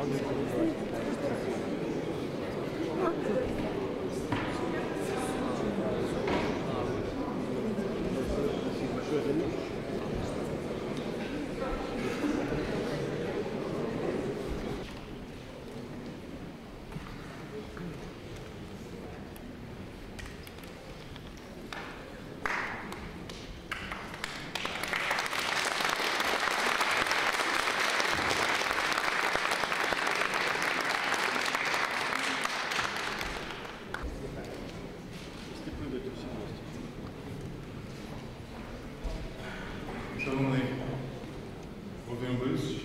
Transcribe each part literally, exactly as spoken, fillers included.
Шановний Володимир Борисович,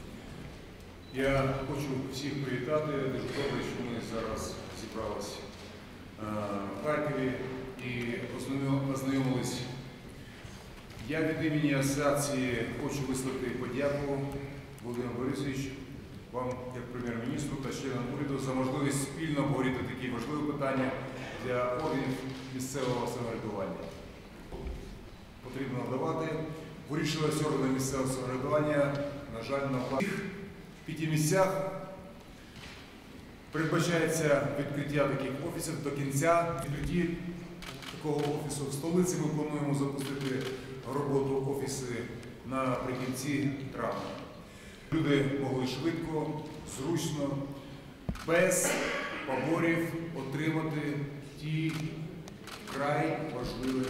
я хочу всіх привітати. Дуже добре, що ми зараз зібралися в Харкові і познайомились. Я від імені асоціації хочу висловити подяку, Володимир Борисович, вам, як прем'єр-міністру та членам уряду, за можливість спільно обговорити такі важливі питання для органів місцевого самоврядування. Потрібно надавати. Вирішилось органи місцевого самоврядування, на жаль, на всіх п'яти місцях передбачається відкриття таких офісів до кінця. Відкритті такого офісу в столиці ми плануємо запустити роботу офіси наприкінці травня. Люди могли швидко, зручно, без поборів отримати ті вкрай важливі.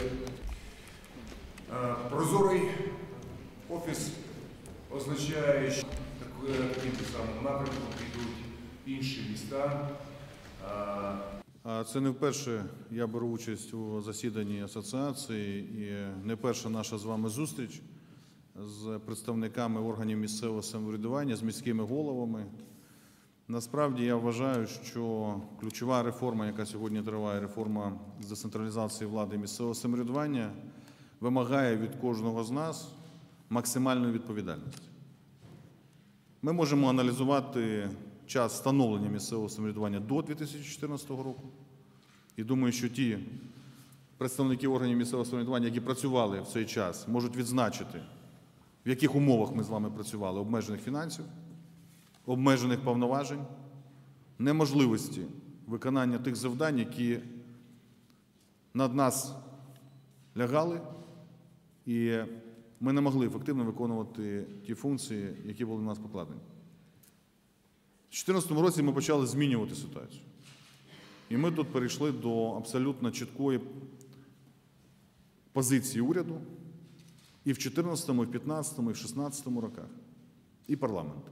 Прозорий офіс означає, що таким самим напрямком підуть інші міста. Це не вперше я беру участь у засіданні асоціації і не перша наша з вами зустріч з представниками органів місцевого самоврядування, з міськими головами. Насправді я вважаю, що ключова реформа, яка сьогодні триває, реформа з децентралізації влади і місцевого самоврядування, вимагає від кожного з нас максимальної відповідальності. Ми можемо аналізувати час встановлення місцевого самоврядування до дві тисячі чотирнадцятого року. І думаю, що ті представники органів місцевого самоврядування, які працювали в цей час, можуть відзначити, в яких умовах ми з вами працювали: обмежених фінансів, обмежених повноважень, неможливості виконання тих завдань, які над нас лягали, і ми не могли ефективно виконувати ті функції, які були на нас покладені. У дві тисячі чотирнадцятому році ми почали змінювати ситуацію. І ми тут перейшли до абсолютно чіткої позиції уряду і в дві тисячі чотирнадцятому, і в дві тисячі п'ятнадцятому, і в дві тисячі шістнадцятому роках, і парламенту.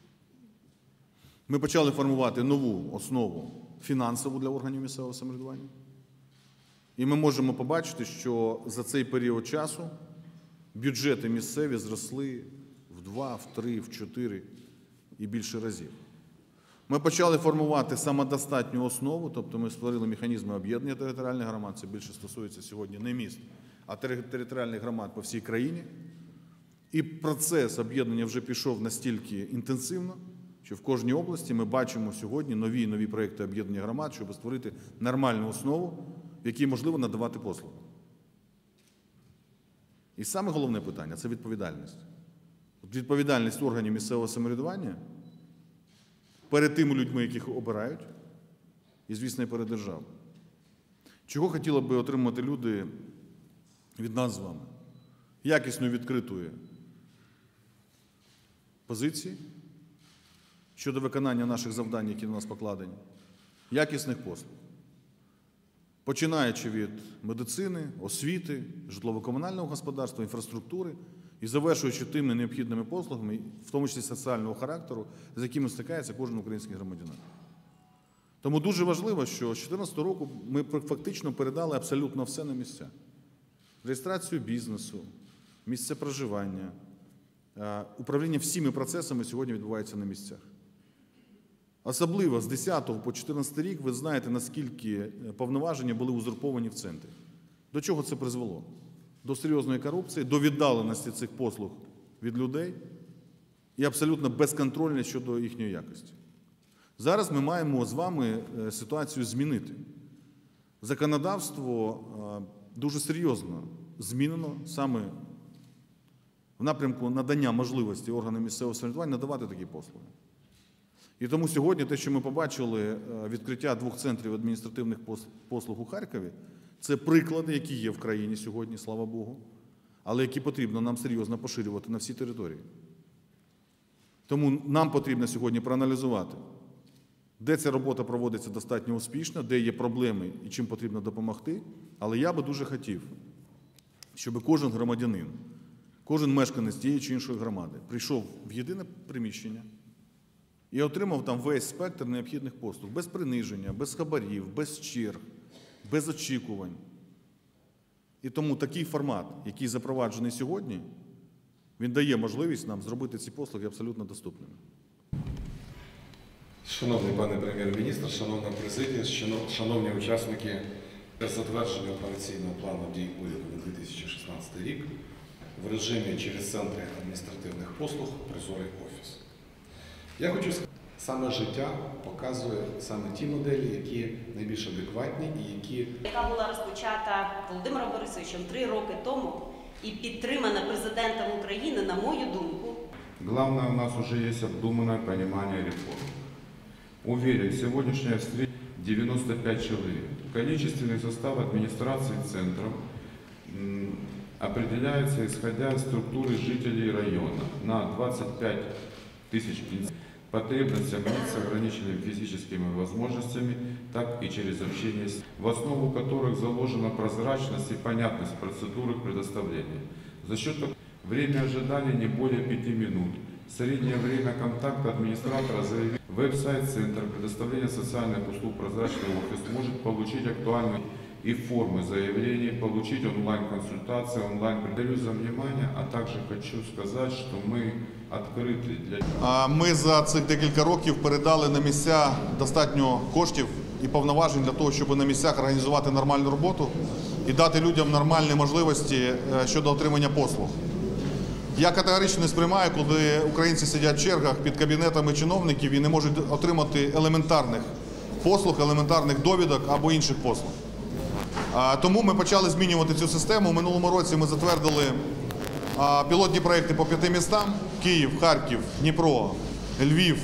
Ми почали формувати нову основу фінансову для органів місцевого самоврядування. І ми можемо побачити, що за цей період часу бюджети місцеві зросли в два, в три, в чотири і більше разів. Ми почали формувати самодостатню основу, тобто ми створили механізми об'єднання територіальних громад, це більше стосується сьогодні не міст, а територіальних громад по всій країні. І процес об'єднання вже пішов настільки інтенсивно, що в кожній області ми бачимо сьогодні нові і нові проєкти об'єднання громад, щоб створити нормальну основу, в якій можливо надавати послуги. І саме головне питання – це відповідальність. Відповідальність органів місцевого самоврядування перед тими людьми, яких обирають, і, звісно, і перед державою. Чого хотіли би отримати люди від нас з вами? Якісної відкритої позиції щодо виконання наших завдань, які на нас покладені, якісних послуг. Починаючи від медицини, освіти, житлово-комунального господарства, інфраструктури і завершуючи тими необхідними послугами, в тому числі соціального характеру, з якими стикається кожен український громадянин. Тому дуже важливо, що з дві тисячі чотирнадцятого року ми фактично передали абсолютно все на місця. Реєстрацію бізнесу, місце проживання, управління всіми процесами сьогодні відбувається на місцях. Особливо з десятого по чотирнадцятий рік ви знаєте, наскільки повноваження були узурповані в центрі. До чого це призвело? До серйозної корупції, до віддаленості цих послуг від людей і абсолютно безконтрольність щодо їхньої якості. Зараз ми маємо з вами ситуацію змінити. Законодавство дуже серйозно змінено саме в напрямку надання можливості органам місцевого самоврядування надавати такі послуги. І тому сьогодні те, що ми побачили, відкриття двох центрів адміністративних послуг у Харкові, це приклади, які є в країні сьогодні, слава Богу, але які потрібно нам серйозно поширювати на всі території. Тому нам потрібно сьогодні проаналізувати, де ця робота проводиться достатньо успішно, де є проблеми і чим потрібно допомогти. Але я би дуже хотів, щоб кожен громадянин, кожен мешканець тієї чи іншої громади прийшов в єдине приміщення і отримав там весь спектр необхідних послуг, без приниження, без хабарів, без черг, без очікувань. І тому такий формат, який запроваджений сьогодні, він дає можливість нам зробити ці послуги абсолютно доступними. Шановний пане прем'єр-міністр, шановна президія, шановні учасники затвердження операційного плану дій уряду на дві тисячі шістнадцятий рік в режимі через центри адміністративних послуг «Прозорий офіс». Я хочу сказати, саме життя показує саме ті моделі, які найбільш адекватні і які... Яка була розпочата Володимиром Борисовичем три роки тому і підтримана президентом України, на мою думку. Главное, у нас уже есть обдуманное понимание реформ. Уверен, сегодняшняя встреча девяносто пять человек. Количественный состав администрации центров определяется, исходя из структуры жителей района, на двадцать пять тысяч потребностям лиц с ограниченными физическими возможностями, так и через общение, в основу которых заложена прозрачность и понятность процедуры предоставления. За счет того, время ожидания не более пяти минут. Среднее время контакта администратора заявил, веб-сайт-центр предоставления социальных услуг «Прозрачный офис» может получить актуальные и формы заявлений, получить онлайн-консультации, онлайн. Благодарю за внимание, а также хочу сказать, что мы открыты для... Ми за цих декілька років передали на місця достатньо коштів і повноважень для того, щоб на місцях організувати нормальну роботу і дати людям нормальні можливості щодо отримання послуг. Я категорично не сприймаю, коли українці сидять в чергах під кабінетами чиновників і не можуть отримати елементарних послуг, елементарних довідок або інших послуг. Тому ми почали змінювати цю систему. У минулому році ми затвердили пілотні проекти по п'яти містам – Київ, Харків, Дніпро, Львів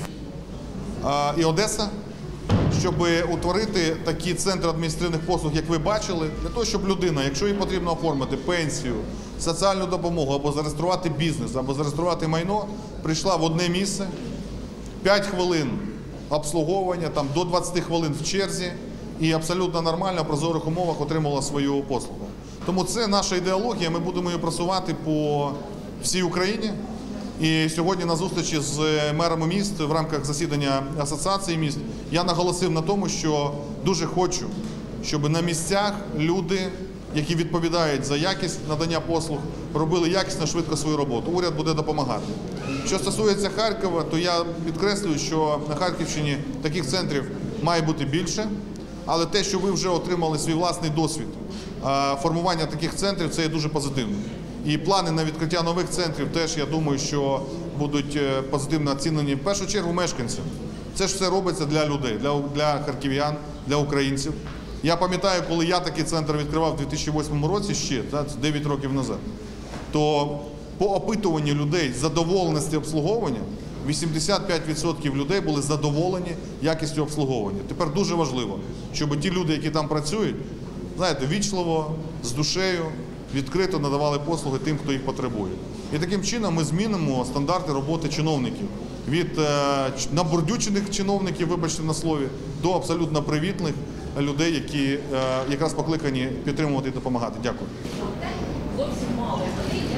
і Одеса, щоб утворити такі центри адміністративних послуг, як ви бачили, для того, щоб людина, якщо їй потрібно оформити пенсію, соціальну допомогу, або зареєструвати бізнес, або зареєструвати майно, прийшла в одне місце, п'ять хвилин обслуговування, там, до двадцяти хвилин в черзі, і абсолютно нормально в прозорих умовах отримала свою послугу. Тому це наша ідеологія, ми будемо її просувати по всій Україні. І сьогодні на зустрічі з мерами міст в рамках засідання Асоціації міст я наголосив на тому, що дуже хочу, щоб на місцях люди, які відповідають за якість надання послуг, робили якісно, швидко свою роботу. Уряд буде допомагати. Що стосується Харкова, то я підкреслюю, що на Харківщині таких центрів має бути більше, але те, що ви вже отримали свій власний досвід формування таких центрів, це є дуже позитивно. І плани на відкриття нових центрів теж, я думаю, що будуть позитивно оцінені в першу чергу мешканцям. Це ж все робиться для людей, для, для харків'ян, для українців. Я пам'ятаю, коли я такий центр відкривав у дві тисячі восьмому році ще, дев'ять років назад, то по опитуванню людей задоволеності обслуговування вісімдесят п'ять відсотків людей були задоволені якістю обслуговування. Тепер дуже важливо, щоб ті люди, які там працюють, знаєте, вічливо, з душею, відкрито надавали послуги тим, хто їх потребує. І таким чином ми змінимо стандарти роботи чиновників. Від е, набурдючених чиновників, вибачте на слові, до абсолютно привітних людей, які е, якраз покликані підтримувати і допомагати. Дякую. Зовсім мало